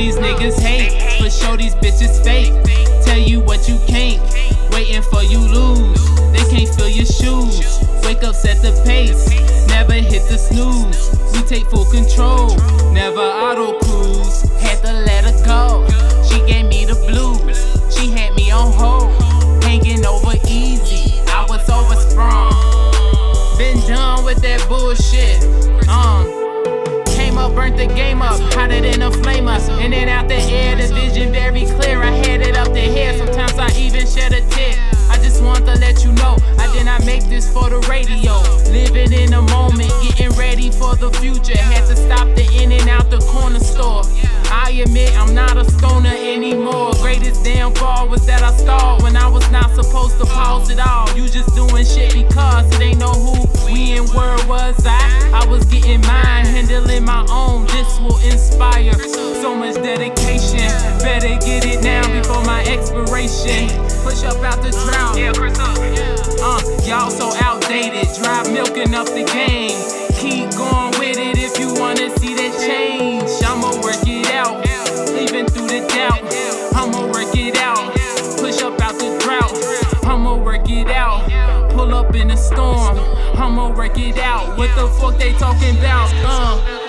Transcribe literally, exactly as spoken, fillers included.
these niggas hate, for sure these bitches fake. Tell you what you can't, waiting for you lose. They can't feel your shoes. Wake up, set the pace, never hit the snooze. We take full control, never auto cruise. Had to let her go, she gave me the blues. She had me on hold, hanging over easy. I was oversprung, been done with that bullshit. Um. Came up, burnt the game up, hotter than a flamer. In and out the air, the vision very clear. I had it up the hair, sometimes I even shed a tear. I just want to let you know, I did not make this for the radio. Living in the moment, getting ready for the future. Had to stop the in and out the corner store. I admit I'm not a stoner anymore. Greatest downfall was that I stalled when I was not supposed to pause it all. You just doing shit because it ain't know who we in word was I. I was getting mine, handling my own. This will inspire so much dedication. Better get it now before my expiration. Push up out the drought. Yeah, Chris up. Uh, y'all so outdated. Drive milking up the game. Keep going with it if you wanna see that change. I'ma work it out, even through the doubt. I'ma work it out. Push up out the drought. I'ma work it out. Pull up in a storm. I'ma work it out. What the fuck they talking about? Uh.